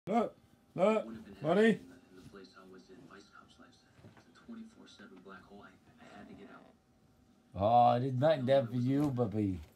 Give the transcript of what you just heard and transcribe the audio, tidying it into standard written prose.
Look, look, buddy. The place I was in, Vice Cops life. It's a 24/7 black hole. I had to get out. Oh, I did nothing that for you, baby.